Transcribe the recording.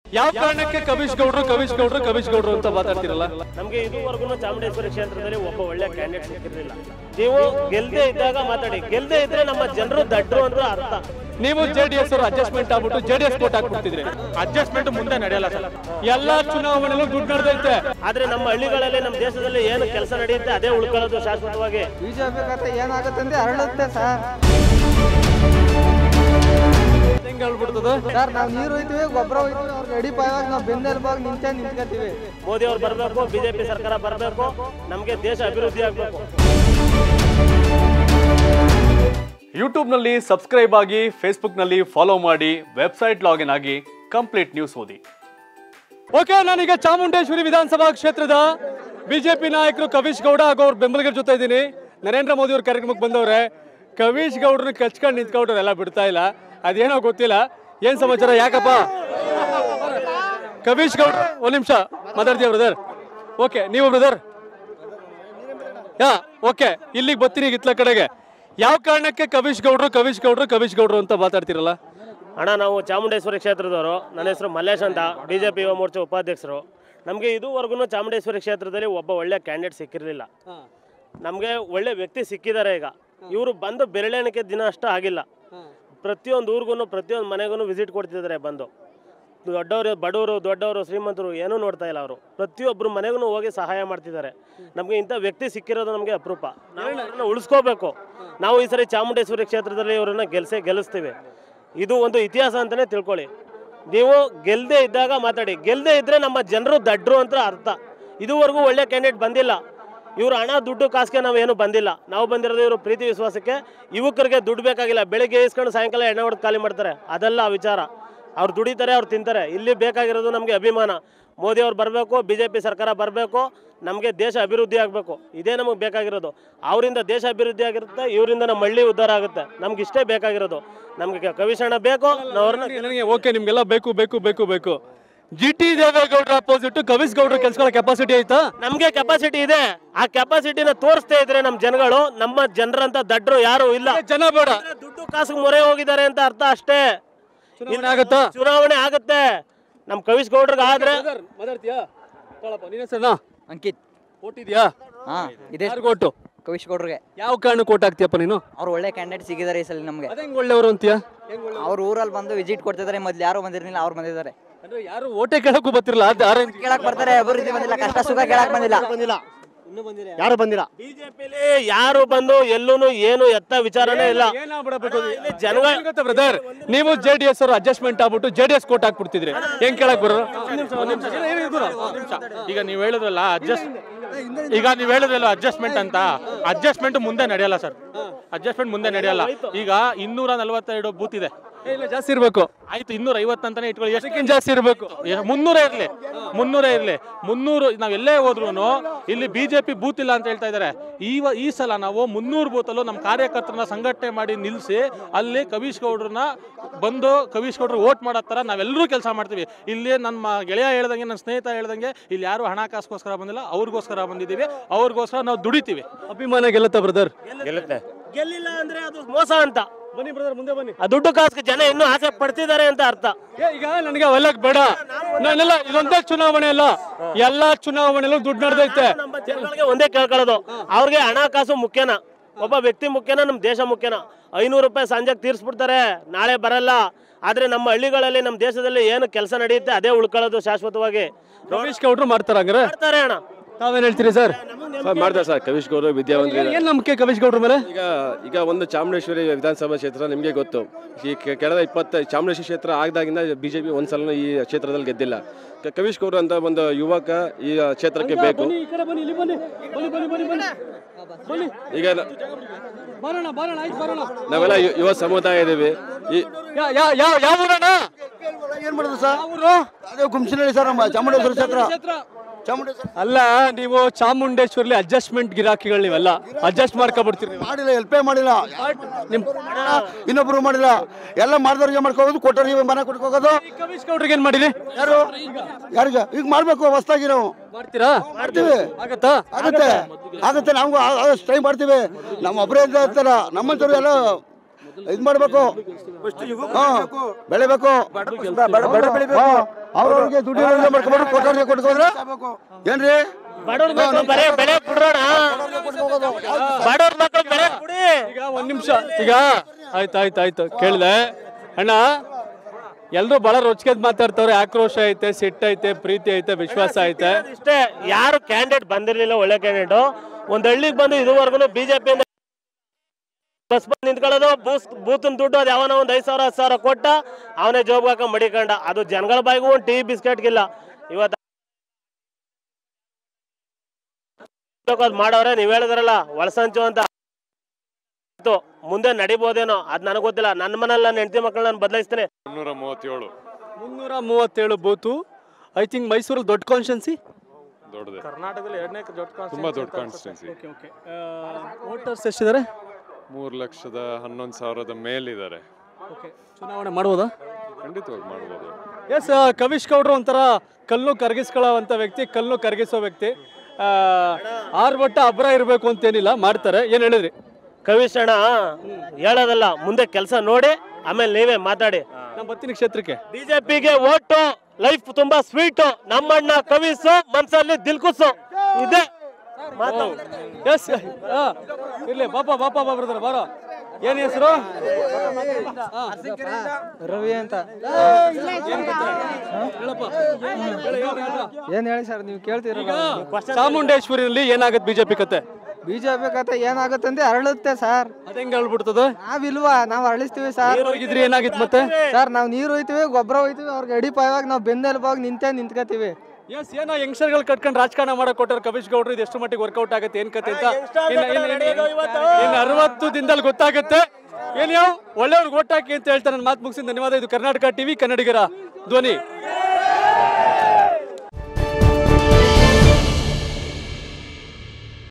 ಯಾವ ಕಾರಣಕ್ಕೆ ಕವಿಶ್ ಗೌಡ್ರು ಅಂತ ಮಾತಾಡ್ತಿರಲ್ಲ? ನಮಗೆ ಇದುವರೆಗೂ ಚಾಮುಂಡೇಶ್ವರಿ ಕ್ಷೇತ್ರದಲ್ಲಿ ಒಬ್ಬ ಒಳ್ಳೆ ಕ್ಯಾಂಡಿಡೇಟ್ ಸಿಕ್ಕಿರಲಿಲ್ಲ. ನೀವು ಗೆಲ್ದೇ ಇದ್ದಾಗ ಮಾತಾಡಿ, ಗೆಲ್ದೇ ಇದ್ರೆ ನಮ್ಮ ಜನರು ದಡ್ರು ಅಂತ ಅರ್ಥ. ನೀವು ಜೆಡಿಎಸ್ ಅವರು ಅಡ್ಜಸ್ಟ್ಮೆಂಟ್ ಆಗ್ಬಿಟ್ಟು ಜೆಡಿಎಸ್ ಕೋಟ್ ಹಾಕ್ಬಿಡ್ತಿದ್ರಿ. ಅಡ್ಜಸ್ಟ್ಮೆಂಟ್ ಮುಂದೆ ನಡೆಯಲ್ಲ ಸರ್. ಎಲ್ಲಾ ಚುನಾವಣೆಯಲ್ಲೂ ದುಡ್ಡು ನಡೆದೈತೆ, ಆದ್ರೆ ನಮ್ಮ ಹಳ್ಳಿಗಳಲ್ಲಿ ನಮ್ಮ ದೇಶದಲ್ಲಿ ಏನು ಕೆಲಸ ನಡೆಯುತ್ತೆ ಅದೇ ಉಳ್ಕೊಳ್ಳೋದು ಶಾಶ್ವತವಾಗಿ. ಬಿಜೆಪಿ ಕತೆ ಏನಾಗುತ್ತೆ ಅಂದ್ರೆ ಹರಳುತ್ತೆ ಸರ್. ಹೆಂಗ್ ಹೇಳ್ಬಿಡ್ತದ ಸರ್? ನಾವು ನೀರು ಹೋಯ್ತೀವಿ, ಗೊಬ್ಬರ ಹೋಯ್ತೀವಿ, ಅವ್ರಿಗೆ ಅಡಿಪಾಯವಾಗ ನಾವು ಬೆನ್ನೆಲುಬಾಗಿ ನಿಂತ್ಕೊತೀವಿ. ಮೋದಿ ಅವ್ರು ಬರಬೇಕು, ಬಿಜೆಪಿ ಸರ್ಕಾರ ಬರಬೇಕು, ನಮಗೆ ದೇಶ ಅಭಿವೃದ್ಧಿ ಆಗಬೇಕು. ಯೂಟ್ಯೂಬ್ನಲ್ಲಿ ಸಬ್ಸ್ಕ್ರೈಬ್ ಆಗಿ, ಫೇಸ್ಬುಕ್ನಲ್ಲಿ ಫಾಲೋ ಮಾಡಿ, ವೆಬ್ಸೈಟ್ ಲಾಗಿನ್ ಆಗಿ ಕಂಪ್ಲೀಟ್ ನ್ಯೂಸ್ ಓದಿ. ಓಕೆ, ನಾನೀಗ ಚಾಮುಂಡೇಶ್ವರಿ ವಿಧಾನಸಭಾ ಕ್ಷೇತ್ರದ ಬಿಜೆಪಿ ನಾಯಕರು ಕವಿಶ್ ಗೌಡ ಹಾಗೂ ಅವ್ರ ಬೆಂಬಲಿಗರ ಜೊತೆ ಇದ್ದೀನಿ. ನರೇಂದ್ರ ಮೋದಿ ಅವ್ರ ಕಾರ್ಯಕ್ರಮಕ್ಕೆ ಬಂದವ್ರೆ. ಕವಿಶ್ ಗೌಡ್ರನ್ನ ಕಚ್ಕೊಂಡು ನಿಂತ್ಕೊಂಡ್ರೆ ಎಲ್ಲ ಬಿಡ್ತಾ ಇಲ್ಲ, ಅದೇನೋ ಗೊತ್ತಿಲ್ಲ. ಏನ್ ಸಮಾಚಾರ? ಯಾಕಪ್ಪ ಕವಿಶ್ ಗೌಡ್ರು? ಒಂದ್ ನಿಮಿಷ ಮಾತಾಡ್ತೀಯ ಬ್ರದರ್? ಓಕೆ, ನೀವು ಬ್ರದರ್? ಓಕೆ, ಇಲ್ಲಿಗೆ ಬರ್ತೀನಿ ಇತ್ಲ ಕಡೆಗೆ. ಯಾವ ಕಾರಣಕ್ಕೆ ಕವಿಶ್ ಗೌಡ್ರು ಅಂತ ಮಾತಾಡ್ತಿರಲ್ಲ? ಅಣ್ಣ, ನಾವು ಚಾಮುಂಡೇಶ್ವರಿ ಕ್ಷೇತ್ರದವರು. ನನ್ನ ಹೆಸರು ಮಲ್ಲೇಶ್ ಅಂತ, ಬಿಜೆಪಿ ಯುವ ಮೋರ್ಚಾ ಉಪಾಧ್ಯಕ್ಷರು. ನಮಗೆ ಇದುವರೆಗೂ ಚಾಮುಂಡೇಶ್ವರಿ ಕ್ಷೇತ್ರದಲ್ಲಿ ಒಬ್ಬ ಒಳ್ಳೆ ಕ್ಯಾಂಡಿಡೇಟ್ ಸಿಕ್ಕಿರಲಿಲ್ಲ. ನಮಗೆ ಒಳ್ಳೆ ವ್ಯಕ್ತಿ ಸಿಕ್ಕಿದ್ದಾರೆ. ಈಗ ಇವರು ಬಂದು ಬೆರಳೆಣಿಕೆ ದಿನ ಅಷ್ಟು ಆಗಿಲ್ಲ. ಪ್ರತಿಯೊಂದು ಊರಿಗೂ ಪ್ರತಿಯೊಂದು ಮನೆಗೂ ವಿಸಿಟ್ ಕೊಡ್ತಿದ್ದಾರೆ. ಬಂದು ದೊಡ್ಡವರು, ಬಡವರು, ದೊಡ್ಡವರು, ಶ್ರೀಮಂತರು ಏನೂ ನೋಡ್ತಾ ಇಲ್ಲ. ಅವರು ಪ್ರತಿಯೊಬ್ಬರು ಮನೆಗೂ ಹೋಗಿ ಸಹಾಯ ಮಾಡ್ತಿದ್ದಾರೆ. ನಮಗೆ ಇಂಥ ವ್ಯಕ್ತಿ ಸಿಕ್ಕಿರೋದು ನಮಗೆ ಅಪರೂಪ. ನಾವು ಉಳಿಸ್ಕೋಬೇಕು. ನಾವು ಈ ಸರಿ ಚಾಮುಂಡೇಶ್ವರಿ ಕ್ಷೇತ್ರದಲ್ಲಿ ಇವರನ್ನು ಗೆಲ್ಲಿಸ್ತೀವಿ. ಇದು ಒಂದು ಇತಿಹಾಸ ಅಂತಲೇ ತಿಳ್ಕೊಳ್ಳಿ. ನೀವು ಗೆಲ್ಲದೆ ಇದ್ದಾಗ ಮಾತಾಡಿ, ಗೆಲ್ಲದೆ ಇದ್ದರೆ ನಮ್ಮ ಜನರು ದಡ್ರು ಅಂತ ಅರ್ಥ. ಇದುವರೆಗೂ ಒಳ್ಳೆ ಕ್ಯಾಂಡಿಡೇಟ್ ಬಂದಿಲ್ಲ. ಇವರು ಹಣ ದುಡ್ಡು ಕಾಸಿಗೆ ನಾವೇನು ಬಂದಿಲ್ಲ. ನಾವು ಬಂದಿರೋದು ಇವರು ಪ್ರೀತಿ ವಿಶ್ವಾಸಕ್ಕೆ. ಯುವಕರಿಗೆ ದುಡ್ಡು ಬೇಕಾಗಿಲ್ಲ. ಬೆಳಗ್ಗೆ ಇಸ್ಕೊಂಡು ಸಾಯಂಕಾಲ ಎಣ್ಣೆ ಹೊಡೆದು ಖಾಲಿ ಮಾಡ್ತಾರೆ, ಅದೆಲ್ಲ ವಿಚಾರ. ಅವ್ರು ದುಡಿತಾರೆ, ಅವ್ರು ತಿಂತಾರೆ. ಇಲ್ಲಿ ಬೇಕಾಗಿರೋದು ನಮಗೆ ಅಭಿಮಾನ. ಮೋದಿ ಅವ್ರು ಬರಬೇಕು, ಬಿಜೆಪಿ ಸರ್ಕಾರ ಬರಬೇಕು, ನಮಗೆ ದೇಶ ಅಭಿವೃದ್ಧಿ ಆಗಬೇಕು. ಇದೇ ನಮಗೆ ಬೇಕಾಗಿರೋದು. ಅವರಿಂದ ದೇಶ ಅಭಿವೃದ್ಧಿ ಆಗಿರುತ್ತೆ, ಇವರಿಂದ ನಮ್ಮ ಹಳ್ಳಿ ಉದ್ಧಾರ ಆಗುತ್ತೆ. ನಮ್ಗೆ ಇಷ್ಟೇ ಬೇಕಾಗಿರೋದು. ನಮಗೆ ಕವಿಶಣ್ಣ ಬೇಕು. ನನಗೆ ಓಕೆ, ನಿಮ್ಗೆಲ್ಲ ಬೇಕು. GT ದೇವೇಗೌಡರ ಅಪೋಸಿಟ್ ಕವಿಶ್ ಗೌಡ್ರು ಕೆಲ್ಸಗಳ ಕೆಪಾಸಿಟಿ ಐತಾ? ನಮ್ಗೆ ಕೆಪಾಸಿಟಿ ಇದೆ. ಆ ಕೆಪಾಸಿಟಿನ ತೋರಿಸ್ತಾ ಇದ್ರೆ ನಮ್ಮ ಜನಗಳು, ನಮ್ಮ ಜನರಂತ ದಡ್ರು ಯಾರು ಇಲ್ಲ. ಜನ ಬೇಡ, ದುಡ್ಡು ಕಾಸು ಮೊರೆ ಹೋಗಿದ್ದಾರೆ ಅಂತ ಅರ್ಥ ಅಷ್ಟೇ. ಚುನಾವಣೆ ಆಗುತ್ತೆ. ನಮ್ ಕವಿಶ್ ಗೌಡ್ರಿಗೆ ಆದ್ರೆ ಅಂಕಿತ್ ಓಟಿದ್ಯಾ? ಓಟು ಕವಿಶ್ ಗೌಡ್ರಿಗೆ. ಯಾವ ಕಾರಣಕ್ಕೆ ಓಟ್ ಹಾಕ್ತಿಯಪ್ಪ ನೀನು? ಅವ್ರು ಒಳ್ಳೆ ಕ್ಯಾಂಡಿಡೇಟ್ ಸಿಗಿದ್ದಾರೆ ಈ ಸಲ ನಮ್ಗೆ. ಅದೇ ಒಳ್ಳೆಯವರು ಅಂತೀಯ? ಅವ್ರ ಊರಲ್ಲಿ ಬಂದು ವಿಸಿಟ್ ಕೊಡ್ತಿದ್ದಾರೆ. ಮೊದ್ಲು ಯಾರು ಬಂದಿರಲಿಲ್ಲ, ಅವ್ರು ಬಂದಿದ್ದಾರೆ. ಅಂದ್ರೆ ಯಾರು ಓಟೆ ಕೇಳಕ್ಕೂ ಬರ್ತಿರಲ್ಲ, ಕೇಳಕ್ ಬರ್ತಾರೆ. ಅಭಿವೃದ್ಧಿ ಬಂದಿಲ್ಲ, ಕಷ್ಟ ಸುಖ ಕೇಳಕ್ ಬಂದಿಲ್ಲ. ಯಾರು ಬಂದಿಲ್ಲ. ಬಿಜೆಪಿಲಿ ಯಾರು ಬಂದು ಎಲ್ಲೂ ಏನು ಎತ್ತ ವಿಚಾರನೇ ಇಲ್ಲ. ಬ್ರದರ್, ನೀವು ಜೆಡಿಎಸ್ ಅವರು ಅಡ್ಜಸ್ಟ್ಮೆಂಟ್ ಆಗ್ಬಿಟ್ಟು ಜೆಡಿಎಸ್ ಕೋಟ್ ಹಾಕ್ಬಿಡ್ತಿದ್ರಿ. ಹೆಂಗ್ ಕೇಳಕ್ ಬರೋ? ಈಗ ನೀವು ಹೇಳಿದ್ರಲ್ಲ ಅಡ್ಜಸ್ಟ್ಮೆಂಟ್ ಅಂತ. ಅಡ್ಜಸ್ಟ್ಮೆಂಟ್ ಮುಂದೆ ನಡೆಯಲ್ಲ ಸರ್. ಅಡ್ಜಸ್ಟ್ಮೆಂಟ್ ಮುಂದೆ ನಡೆಯಲ್ಲ. ಈಗ 242 ಬೂತ್ ಇದೆ. ಜಾಸ್ತಿ ಇರ್ಬೇಕು. ಆಯ್ತು, 250 ಅಂತಾನೆ ಇಟ್ಕೊಳ್ಳಿ. ಎಷ್ಟಕ್ಕಿಂತ ಜಾಸ್ತಿ ಇರ್ಬೇಕು? 300 ಇರ್ಲಿ. 300 ನಾವೆಲ್ಲೇ ಹೋದ್ರು ಇಲ್ಲಿ ಬಿಜೆಪಿ ಬೂತ್ ಇಲ್ಲ ಅಂತ ಹೇಳ್ತಾ ಇದ್ದಾರೆ. ಈ ಸಲ ನಾವು 300 ಬೂತಲ್ಲೂ ನಮ್ಮ ಕಾರ್ಯಕರ್ತರನ್ನ ಸಂಘಟನೆ ಮಾಡಿ ನಿಲ್ಲಿಸಿ ಅಲ್ಲಿ ಕವಿಶ್ ಗೌಡ್ರನ್ನ ಬಂದು ಕವಿಶ್ ಗೌಡ್ರು ವೋಟ್ ಮಾಡೋ ಥರ ನಾವೆಲ್ಲರೂ ಕೆಲಸ ಮಾಡ್ತೀವಿ. ಇಲ್ಲಿ ನನ್ನ ಗೆಳೆಯ ಹೇಳ್ದಂಗೆ, ನನ್ನ ಸ್ನೇಹಿತ ಹೇಳ್ದಂಗೆ, ಇಲ್ಲಿ ಯಾರು ಹಣಕಾಸೋಸ್ಕರ ಬಂದಿಲ್ಲ, ಅವ್ರಿಗೋಸ್ಕರ ಬಂದಿದ್ದೀವಿ. ಅವ್ರಿಗೋಸ್ಕರ ನಾವು ದುಡಿತೀವಿ. ಅಭಿಮಾನ ಗೆಲ್ಲುತ್ತಾ ಬ್ರದರ್? ಗೆಲ್ಲುತ್ತೆ. ಗೆಲ್ಲಿಲ್ಲ ಅಂದ್ರೆ ಅದು ಮೋಸ ಅಂತ. ಬನ್ನಿ ಬ್ರದರ್, ಮುಂದೆ ಬನ್ನಿ. ಆ ದುಡ್ಡು ಕಾಸಿಗೆ ಜನ ಇನ್ನೂ ಆಸೆ ಪಡ್ತಿದ್ದಾರೆ ಅಂತ ಅರ್ಥ. ಈಗ ನನಗೆ ಅವೆಲ್ಲಕ್ ಬೇಡ. ನಾನೆಲ್ಲ ಇದೊಂದೇ ಚುನಾವಣೆ ಅಲ್ಲ, ಎಲ್ಲಾ ಚುನಾವಣೆಲ್ಲೂ ದುಡ್ಡು ನಡೆದೈತೆ. ನಮ್ಮ ಜನಗಳಿಗೆ ಒಂದೇ ಕೇಳ್ಕೊಳ್ಳೋದು, ಅವ್ರಿಗೆ ಹಣಕಾಸು ಮುಖ್ಯನಾ, ಒಬ್ಬ ವ್ಯಕ್ತಿ ಮುಖ್ಯನಾ, ನಮ್ಮ ದೇಶ ಮುಖ್ಯನಾ? 500 ರೂಪಾಯಿ ಸಂಜೆಗೆ ತೀರ್ಸ್ಬಿಡ್ತಾರೆ, ನಾಳೆ ಬರಲ್ಲ. ಆದ್ರೆ ನಮ್ಮ ಹಳ್ಳಿಗಳಲ್ಲಿ, ನಮ್ಮ ದೇಶದಲ್ಲಿ ಏನು ಕೆಲಸ ನಡೆಯುತ್ತೆ ಅದೇ ಉಳ್ಕೊಳ್ಳೋದು ಶಾಶ್ವತವಾಗಿ. ಕವಿಶ್ ಗೌಡ್ರು ಮಾಡ್ತಾರೆ ಅಣ್ಣ. ತಾವೇನ್ ಹೇಳ್ತೀರಿ ಸರ್? ಮಾಡ್ತಾರೆ ಸರ್. ಕವಿಶ್ ಗೌಡ್ರು ವಿದ್ಯಾವಂತರು. ಏನ್ ನಂಬಿಕೆ ಕವಿಶ್ ಗೌಡ್ರ ಮೇಲೆ? ಈಗ ಒಂದು ಚಾಮುಂಡೇಶ್ವರಿ ವಿಧಾನಸಭಾ ಕ್ಷೇತ್ರ ನಿಮಗೆ ಗೊತ್ತು. ಈ ಕಳೆದ 20 ಚಾಮುಂಡೇಶ್ವರಿ ಕ್ಷೇತ್ರ ಆಗದಾಗಿಂದ ಬಿಜೆಪಿ ಒಂದ್ಸಲ ಈ ಕ್ಷೇತ್ರದಲ್ಲಿ ಗೆದ್ದಿಲ್ಲ. ಕವಿಶ್ ಗೌಡ್ರು ಅಂತ ಒಂದು ಯುವಕ ಈ ಕ್ಷೇತ್ರಕ್ಕೆ ಬೇಕು. ಈಗ ನಾವೆಲ್ಲ ಯುವ ಸಮುದಾಯ ಇದೀವಿ. ಏನ್ ಮಾಡೋದು ಸರ್? ಅದೇ ಗುಂಸಿನಹಳ್ಳಿ ಸರ್, ನಮ್ಮ ಚಾಮುಂಡೇಶ್ವರಿ ಕ್ಷೇತ್ರ. ಅಲ್ಲ, ನೀವು ಚಾಮುಂಡೇಶ್ವರಿ ಅಡ್ಜಸ್ಟ್ಮೆಂಟ್ ಗಿರಾಕಿಗಳು, ನೀವೆಲ್ಲ ಅಡ್ಜಸ್ಟ್ ಮಾಡ್ಕೊಬಿಡ್ತೀರಿ. ಮಾಡಿಲ್ಲ, ಎಲ್ಪೇ ಮಾಡಿಲ್ಲ, ಇನ್ನೊಬ್ರು ಮಾಡಿಲ್ಲ. ಎಲ್ಲ ಮಾಡಿದವ್ರಿಗೆ ಮಾಡ್ಕೋದು, ಕೊಟ್ಟವ್ರಿಗೆ ಮನೆ ಕೊಟ್ಕೋಗೋದು. ಕವಿಶ್ ಗೌಡ್ರಿಗೆ ಏನ್ ಮಾಡಿರಿ? ಯಾರಿಗೆ ಈಗ ಮಾಡ್ಬೇಕು? ಹೊಸದಾಗಿ ನಾವು ಮಾಡ್ತೀರಾ? ಮಾಡ್ತೀವಿ. ಆಗುತ್ತೆ. ನಮ್ಗೂ ಟೈಮ್ ಮಾಡ್ತೀವಿ. ನಮ್ಮ ಒಬ್ಬರೇ ಅಂತ ಇರ್ತಾರ, ನಮ್ಮಂತವ್ರು ಎಲ್ಲ ಇದು ಮಾಡ್ಬೇಕು. ಬೆಳಿಬೇಕು. ಅವ್ರವ್ರಿಗೆ ದುಡ್ಡು ಮಾಡ್ಕೊಂಡು ಕೊಟ್ಟವ್ರಿಗೆ ಕೊಟ್ಕೊಂಡ್ರೆ ಏನ್ರಿ ಬಡವ್ರ ಮಕ್ಕಳು ಬರೇ ಬೆಳೆ ಬಿಡೋಣ, ಬಡವ್ರ ಮಕ್ಕಳು ಬೆಳೆ ಬಿಡಿ. ಈಗ ಒಂದ್ ನಿಮಿಷ, ಈಗ ಆಯ್ತು ಕೇಳಿದೆ ಅಣ್ಣ. ಎಲ್ರು ಬಹಳ ರೊಚ್ಚಿಗೆದ್ ಮಾತಾಡ್ತವ್ರೆ, ಆಕ್ರೋಶ ಐತೆ, ಸಿಟ್ಟು ಐತೆ, ಪ್ರೀತಿ ಐತೆ, ವಿಶ್ವಾಸ ಐತೆ. ಇಷ್ಟೇ, ಯಾರು ಕ್ಯಾಂಡಿಡೇಟ್ ಬಂದಿರ್ಲಿಲ್ಲ ಒಳ್ಳೆ ಕ್ಯಾಂಡಿಡೇಟ್. ಒಂದ್ ಹಳ್ಳಿಗೆ ಬಂದು ಇದುವರೆಗೂ ಬಿಜೆಪಿ ಬಸ್ ಬಂದು ನಿಂತ್ಕೊಳ್ಳೋದು, ಬೂತನ್ ದುಡ್ಡು ಅದು ಯಾವನ ಒಂದ್ 5,000 10,000 ಕೊಟ್ಟ ಅವನೇ ಜೋಬ್ ಹಾಕ ಮಡಿಕೊಂಡ. ಅದು ಜನಗಳ ಬಾಯಿಗೂ ಒಂದು ಟೀ ಬಿಸ್ಕೆಟ್ಗಿಲ್ಲ. ಇವತ್ತು ಮಾಡವ್ರೆ, ನೀವ್ ಹೇಳಿದ್ರಲ್ಲ ಒಳಸಂಚು ಅಂತ, ಮುಂದೆ ನಡಿಬೋದೇನೋ ಅದ್ ನನಗೆ ಗೊತ್ತಿಲ್ಲ. ನನ್ನ ಮನೇಲಿ ನನ್ನ ಹೆಂಡತಿ ಮಕ್ಕಳು ನಾನು ಬದಲಾಯಿಸ್ತೇನೆ. 337 ಬೂತು. ಐ ಥಿಂಕ್ ಮೈಸೂರಲ್ಲಿ ದೊಡ್ಡ ಕಾನ್ಸ್ಟಿಟ್ಯೂನ್ಸಿ, ದೊಡ್ಡದೇ, ಕರ್ನಾಟಕದಲ್ಲಿ 2ನೇ ತುಂಬಾ ದೊಡ್ಡ ಕಾನ್ಸ್ಟಿಟ್ಯೂನ್ಸಿ. ವೋಟರ್ಸ್ ಎಷ್ಟಿದ್ದಾರೆ? 3,11,000 ಮೇಲಿದ್ದಾರೆ. ಚುನಾವಣೆ ಮಾಡ್ಬೋದಾ? ಖಂಡಿತವಾಗಿ ಮಾಡ್ಬೋದು. ಎಸ್, ಕವಿಶ್ ಗೌಡ್ರು ಒಂಥರ ಕಲ್ಲು ಕರಗಿಸ್ಕೊಳ್ಳೋವಂಥ ವ್ಯಕ್ತಿ, ಕಲ್ಲು ಕರಗಿಸೋ ವ್ಯಕ್ತಿ. ಆರ್ಭಟ ಅಬ್ರ ಇರಬೇಕು ಅಂತೇನಿಲ್ಲ, ಮಾಡ್ತಾರೆ. ಏನು ಹೇಳಿದ್ರಿ? ಕವಿಶ್ ಅಣ್ಣ ಹೇಳೋದಲ್ಲ, ಮುಂದೆ ಕೆಲಸ ನೋಡಿ ಆಮೇಲೆ ನೀವೇ ಮಾತಾಡಿ. ನಮ್ಮ ಬತ್ತಿನ ಕ್ಷೇತ್ರಕ್ಕೆ ಬಿಜೆಪಿಗೆ ಓಟು, ಲೈಫ್ ತುಂಬಾ ಸ್ವೀಟು. ನಮ್ಮಣ್ಣ ಕವಿಸು, ಮನ್ಸಲ್ಲಿ ದಿಲ್ಕುಸು ಇದೆ. ಎಸ್, ಇರ್ಲಿ. ಬಾಪ ಬ್ರದರ್ ಬಾರೋ. ಏನ್ ಹೆಸರು? ರವಿ ಅಂತ. ಏನ್ ಹೇಳಿ ಸರ್, ನೀವು ಕೇಳ್ತೀರ. ಚಾಮುಂಡೇಶ್ವರಿಯಲ್ಲಿ ಏನಾಗತ್ತೆ ಬಿಜೆಪಿ ಕತೆ? ಬಿಜೆಪಿ ಕತೆ ಏನಾಗುತ್ತೆ ಅರಳುತ್ತೆ ಸರ್. ಅದಂಗ ಹೇಳ್ಬಿಡ್ತದ? ನಾವಿಲ್ವಾ, ನಾವ್ ಅರಳಿಸ್ತೀವಿ ಸರ್. ಹೋಗಿದ್ರಿ, ಏನಾಗಿತ್ತು ಮತ್ತೆ? ಸರ್ ನಾವ್ ನೀರು ಹೋಯ್ತಿವಿ, ಗೊಬ್ಬರ ಹೋಯ್ತಿವಿ, ಅವ್ರಿಗೆ ಅಡಿ ಪಾಯವಾಗ ನಾವ್ ಬೆನ್ನೆಲುಬಾಗಿ ನಿಂತ್ಕೋತೀವಿ. ಎಸ್, ಏನೋ ಯಂಗ್ಸ್ಟರ್ಗಳು ಕಟ್ಕೊಂಡು ರಾಜಕಾರಣ ಮಾಡಕ್ ಕೊಟ್ಟಾರ ಕವಿಶ್ ಗೌಡ್ರು. ಇದು ಎಷ್ಟು ಮಟ್ಟಿಗೆ ವರ್ಕೌಟ್ ಆಗುತ್ತೆ, ಏನ್ ಕತೆ ಅಂತ ಇನ್ನು 60 ದಿನದಲ್ಲಿ ಗೊತ್ತಾಗುತ್ತೆ. ಏನ್ ಯಾವ ಒಳ್ಳೆಯವ್ರಿಗೆ ಓಟ್ ಹಾಕಿ ಅಂತ ಹೇಳ್ತಾರೆ. ನನ್ನ ಮಾತು ಮುಗಿಸಿ ಧನ್ಯವಾದ. ಇದು ಕರ್ನಾಟಕ ಟಿವಿ, ಕನ್ನಡಿಗರ ಧ್ವನಿ.